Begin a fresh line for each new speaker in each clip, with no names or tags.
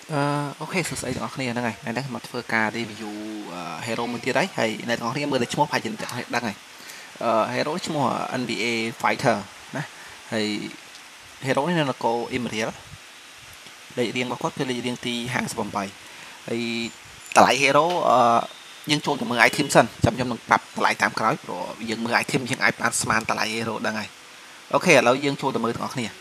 Ok, sự xảy ra này này này mặt phơi ca review hero một tiết đấy hay này có thể mưa được mua phải chính đăng này hero mua NBA fighter nè hay hero này là cô Imperial đây riêng bao quát cái riêng ti hàng sản phẩm bài hay lại hero nhưng chôn của mưa ai thêm sân trong đồng tập lại tạm cái rồi dừng mưa ai thêm những ai plan sman lại hero đăng này ok là dương chôn từ mưa có này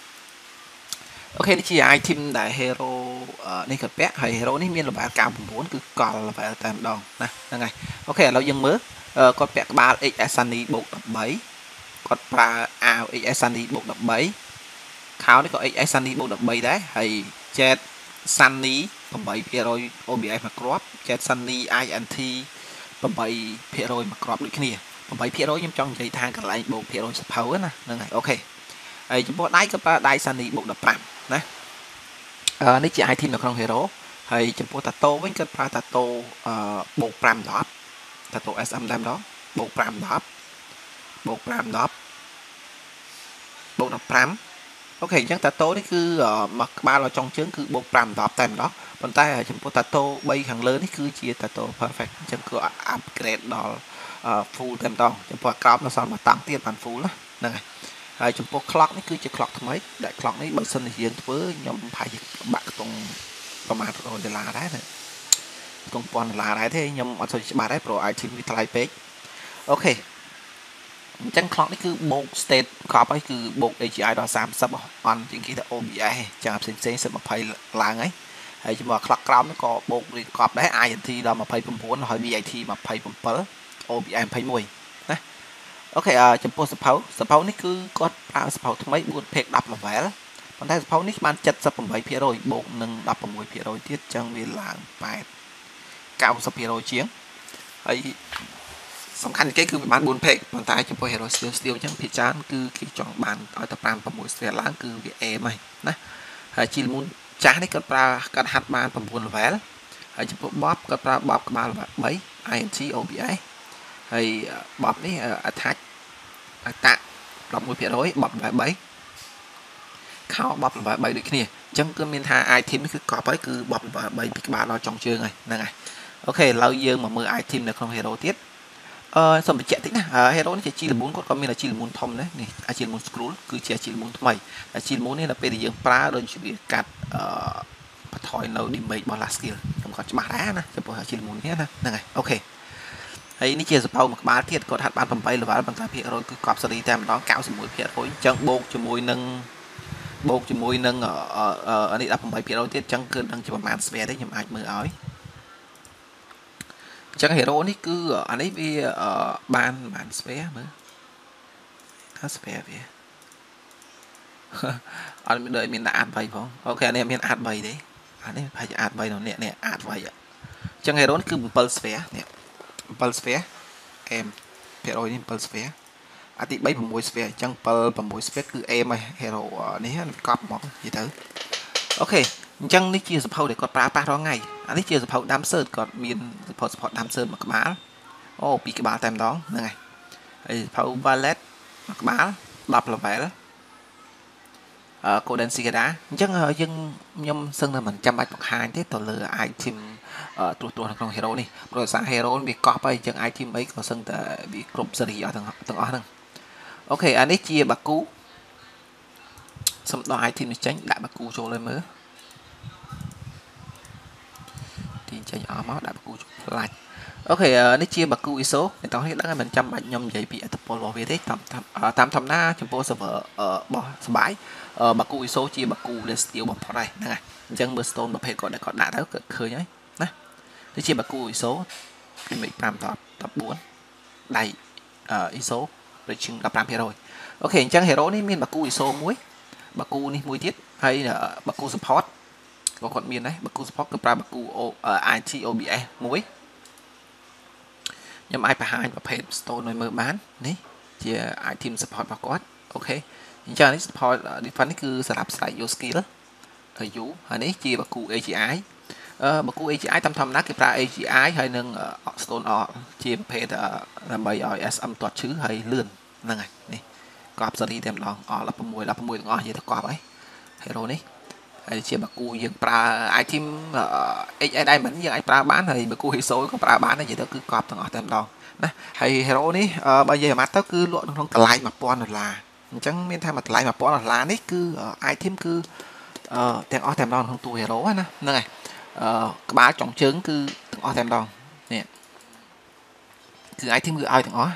okនេះជា item ដែល hero នេះក៏ពាក់ហើយ hero នេះមានល្បែង99គឺកលល្បែងតែម្ដងណាហ្នឹងហើយអូខេឥឡូវយើងមើលគាត់ពាក់ក្បាល XS Sunny បូក13គាត់ប្រើអាវ XS Sunny បូក13ខោនេះក៏ XS Sunny បូក13ដែរហើយ Jet Sunny 8% OBS មួយគ្រាប់ Jet Sunny INT 8%មួយគ្រាប់ដូចគ្នា8%ខ្ញុំចង់និយាយថាកន្លែងបូកភាគរយសភៅណាហ្នឹងហើយអូខេហើយចំពោះដៃក៏ប្រើដៃ Sunny បូក15ណានេះជា item នៅក្នុង hero ហើយចំពោះតាតូវិញគាត់ប្រើតាតូបូក5 10តាតូ SM តែម្ដងបូក5 10បូក5 10បូក15អូខេអញ្ចឹងតាតូនេះគឺមកក្បាលចុងជើងគឺបូក5 10តែម្ដងប៉ុន្តែចំពោះតាតូ3ខាងលើនេះគឺជាតាតូ perfect អញ្ចឹងគឺ upgrade ដល់ full តែម្ដងចំពោះក្រោមនៅសល់មួយតង់ទៀតបាន full ណាហ្នឹងហើយហើយចំពោះ clock នេះគឺជា clock ថ្មីដែល clock នេះបើសិនជាយើងធ្វើខ្ញុំប្រហែលជាបាក់ខ្ទង់ប្រហែល$100ដែរណាខ្ទង់$1000ដែរទេខ្ញុំអត់សូវច្បាស់ដែរព្រោះ item វាថ្លៃពេកអូខេអញ្ចឹង clock នេះគឺបូក state កប់ហើយគឺបូក AGI ដល់30អន់ជាងគេទៅ OBS ចឹងផ្សេងសិត20ឡើងហើយជាមួយ clock ក្រោមនេះក៏បូករៀងកប់ដែរ INT ដល់29ហើយ VIT 27 OBS 21ណាអូខេចំពោះសភៅនេះគឺគាត់ប្រើសភៅថ្មី4 page 10 level ប៉ុន្តែសភៅនេះបាន 78% បូកនឹង 16% ទៀតចឹងវាឡើង8 90% ជាងហើយសំខាន់គេគឺវាបាន4 page ប៉ុន្តែចំពោះ Hero Steel ចឹងភាគច្រើនគឺគេចង់បានឲ្យតែ5 6 straight ឡើងគឺវាអេមហើយណាហើយជីលមូនចាស់នេះគាត់ប្រើគាត់ហាត់បាន9 level ហើយចំពោះ Bob គាត់ប្រើ Bob ក្បាល3 INT OBS ហើយ Bob នេះ attach តាក់11% បប3ខោបប3ដូចគ្នាអញ្ចឹងគឺមានថា item នេះគឺកប់ហើយគឺបប3ពីក្បាលដល់ចុងជើងហើយហ្នឹងហើយអូខេឥឡូវយើងមកមើល item នៅក្នុង hero ទៀតសូមបញ្ជាក់តិចណា hero នេះជាជីលមូនគាត់ក៏មានជីលមូនធំដែរនេះជីលមូន scroll គឺជាជីលមូនថ្មីជីលមូននេះដល់ពេលដែលយើងប្រើដូចជាវាកាត់បន្ថយនៅ damage របស់ last skill ខ្ញុំគាត់ច្បាស់ដែរណាចំពោះជីលមូននេះណាហ្នឹងហើយអូខេហើយនេះជាសភៅមួយក្បាលទៀតគាត់ហាត់បាន8 level ប៉ុន្តែភាគរយគឺកប់សេរីតែម្ដង 91% អញ្ចឹងបូកជាមួយនឹងនេះ 18% ទៀតអញ្ចឹងគឺនឹងជាប្រមាណស្វែទេខ្ញុំអាចមើលឲ្យអញ្ចឹង hero នេះគឺអានេះវាបានស្វែមើលថាស្វែវាអត់មានដាក់អាត3ផងអូខេអានេះមានអាត3ទេអានេះប្រហែលជាអាត3នោះនេះអាត3អញ្ចឹង hero នេះគឺ7ស្វែនេះ7ស្វែអេមភាគរយនេះ7ស្វែអាទី3 6ស្វែអញ្ចឹង7 6ស្វែគឺអេមហើយ hero នេះកប់មកនិយាយទៅអូខេអញ្ចឹងនេះជាសភៅដែលគាត់ប្រើប្រាស់រាល់ថ្ងៃអានេះជាសភៅដាំសឺតគាត់មាន support ដាំសឺតមួយក្បាលអូពីរក្បាលតែម្ដងហ្នឹងហើយហើយសភៅ wallet មួយក្បាល10 level Golden Cicada អញ្ចឹងខ្ញុំសឹងតែមិនចាំបាច់បង្ហាញទេទៅលើ item ត្រួសនៅក្នុង hero នេះព្រោះសារ hero វាកប់ហើយអញ្ចឹង item អីក៏សឹងតែវាគ្រប់ series អស់ទាំងអស់ហ្នឹងអូខេអានេះជាបាគូសំដៅ item នេះចេញដាក់បាគូចូលឲ្យមើលទីចេញអស់មកដាក់បាគូផ្លាច់អូខេនេះជាបាគូ ISO អ្នកទាំងនេះដឹងហើយមិនចាំបាច់ខ្ញុំនិយាយពីអត្ថប្រយោជន៍របស់វាទេតាមធម្មតាចំពោះ server របស់សបាយបាគូ ISO ជាបាគូ less steel បំផុតហើយហ្នឹងហើយអញ្ចឹងមើល stone ប្រភេទគាត់ដែលគាត់ដាក់ទៅគាត់ឃើញហើយណានេះជាបាគូ ISO 514ដៃISO reaching 15% អូខេអញ្ចឹង hero នេះមានបាគូ ISO មួយបាគូនេះមួយទៀតហើយបាគូ support ក៏គាត់មានដែរបាគូ support គឺប្រើបាគូ IT OBS មួយខ្ញុំអាចបង្ហាញប្រភេទ stone ឲ្យមើលបាននេះជា item support របស់គាត់អូខេអញ្ចឹងនេះ support defense នេះគឺសម្រាប់ strike your skill ហើយ ហើយនេះជាបាគូ AGI បាគូ AGI តាមធម្មតាគេប្រើ AGI ហើយនឹង stone ជាប្រភេទដើម្បីឲ្យ SM ទាត់ឈឺហើយលឿនហ្នឹងហើយនេះកប់សេរីតែម្ដង16ទាំងអស់និយាយទៅកប់ហើយ hero នេះហហើយជាបាគូយើងប្រើ item XI diamond យើងអាចប្រើបានហើយបាគូ hero ក៏ប្រើបានដែរនិយាយទៅគឺកប់ទាំងអស់តែម្ដងណាហើយ hero នេះបើនិយាយអាម៉ាត់ទៅគឺលក់នៅក្នុងតម្លៃ$1000អញ្ចឹងមានថាមួយតម្លៃ$1000នេះគឺ item គឺទាំងអស់តែម្ដងក្នុងទូ hero ណាហ្នឹងហើយក្បាលចុងជើងគឺទាំងអស់តែម្ដងនេះគឺ item គឺឲ្យទាំងអស់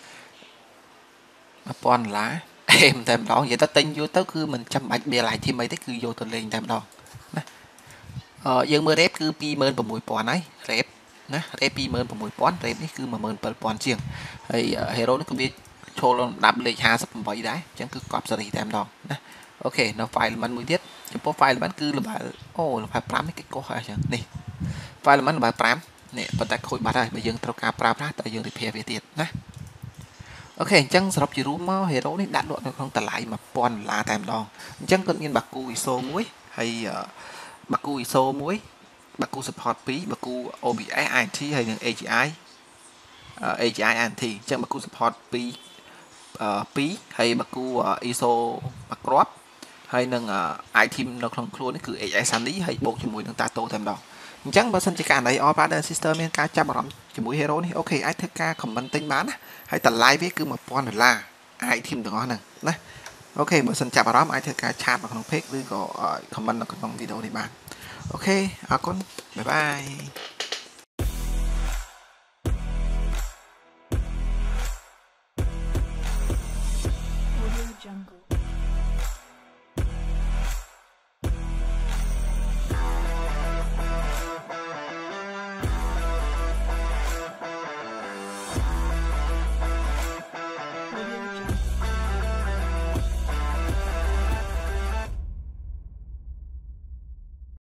$1000អេមតែម្ដងនិយាយទៅទិញយកទៅគឺមិនចាំបាច់ build item អីទេគឺយកទៅលេងតែម្ដងណាយើងមើល rate គឺ26000ហើយ rate ណា rate 26000 rate នេះគឺ17000ជាងហើយ hero នេះក៏វាឈលដាប់លេខ58ដែរអញ្ចឹងគឺកប់សេរីតែម្ដងណាអូខេនៅ file element មួយទៀតចំពោះ file element គឺ level level 5នេះគេកោះហើយអញ្ចឹងនេះ file element level 5នេះប៉ុន្តែខូចបាត់ហើយបើយើងត្រូវការប្រើប្រាស់តែយើង repair វាទៀតណាអូខេអញ្ចឹងសរុបជារួមមក hero នេះដាក់លក់នៅក្នុងតម្លៃ$1000តែម្ដងអញ្ចឹងគាត់មានបាគូ ISO មួយហើយបាគូ ISO មួយបាគូ support 2បាគូ OBS INT ហើយនិង AGI INT អញ្ចឹងបាគូ support 2ហើយបាគូ ISO មួយគ្រាប់ហើយនឹង item នៅក្នុងខ្លួននេះគឺ HI Sunny ហើយបូកជាមួយនឹង Tato តែម្ដងអញ្ចឹងបើសិនជាករណី All Brother Sister មានការចាប់អារម្មណ៍ជាមួយ hero នេះអូខេអាចធ្វើការ comment ទិញបានណាហើយតម្លៃវាគឺ$1000 item ទាំងអស់ហ្នឹងណាអូខេបើសិនចាប់អារម្មណ៍អាចធ្វើការឆាតនៅក្នុង page ឬក៏ comment នៅក្នុងវីដេអូនេះបានអូខេអរគុណបាយបាយ